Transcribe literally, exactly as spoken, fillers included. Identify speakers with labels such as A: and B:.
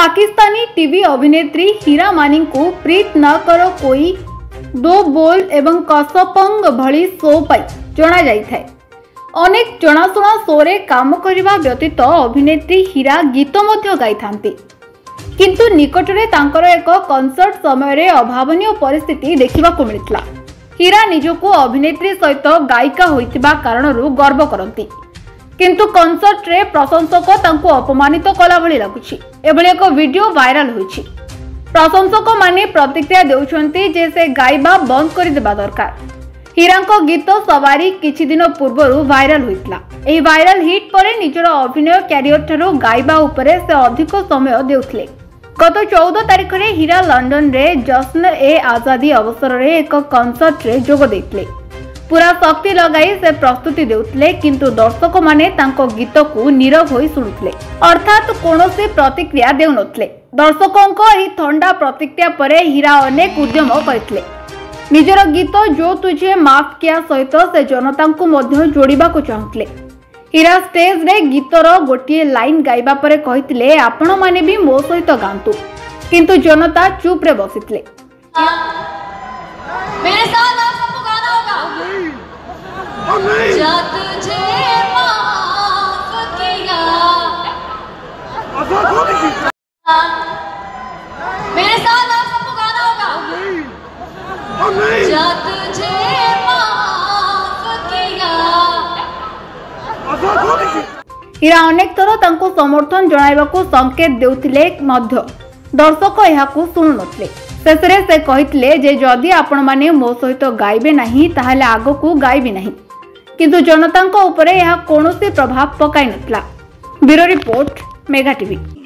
A: Pakistani TV अभिनेत्री हीरा मानी को प्रीत न करो कोई दो बोल एवं कसपंग भली शो पर जना जाइथाय। अनेक जनाशुना शो रे काम करने व्यतीत अभिनेत्री हीरा गीत मध्य गाई थांती, किंतु निकटरे तांकर एक कॉन्सर्ट समय रे अभावनीय परिस्थिति देखिबाकू मिलितला। हीरा निजको अभिनेत्री सहित गायिका होइतिबा कारणरू गर्व करती, किंतु कॉन्सर्ट रे प्रशंसक तांको अपमानित कला भली लागुछि। एभली एक वीडियो वायरल होइछि। प्रशंसक माने प्रतिक्रिया देउछन्ति जे से गायबा बंद कर देबा दरकार। हीरांको गीत सवारी किछि दिन पूर्वरु वायरल होइतला। एही वायरल हिट परे निजर अभिनय क्यारियर ठारो गायबा उपरे से अधिक समय देउथले। गत चौदह तारिख रे हीरा लंडन रे जश्न ए आजादी अवसर रे एक कॉन्सर्ट रे जोग देइतले। पूरा शक्ति लगाई से प्रस्तुति देउथले, किंतु दर्शक माने तांको गीत को नीरव होई सुनुथले, अर्थात कोनोसी प्रतिक्रिया देउनथले। दर्शकों एही ठंडा प्रतिक्रिया परे हीरा अनेक उद्यम करथिले। निजर गीत जो तुझे माफ किया सहित से जनता को मध्य जोड़िबा को चाहुथले। हीरा स्टेज रे गीतर गोटिए लाइन गाइबा परे कहिथिले, आपण माने भी मो सहित गांतु, किंतु जनता चुप रे बसिथिले।
B: मेरे साथ आप सबको गाना होगा। जा तुझे माफ किया, मेरे साथ आप सबको गाना होगा। जा तुझे माफ किया।
A: हीरा अनेक थर तांको समर्थन जणाइबाकू संकेत देउथिले मध्य दर्शक एहाकू सुनु नथले। शेषरे से कहिथिले जे जदि आपण माने मो सहित गाइबे नाही ताहाले आगकू गाइबे नाही, किंतु जनतांको उपरे एहा कोनोसी प्रभाव पकाई नथला। Bureau report, Mega TV.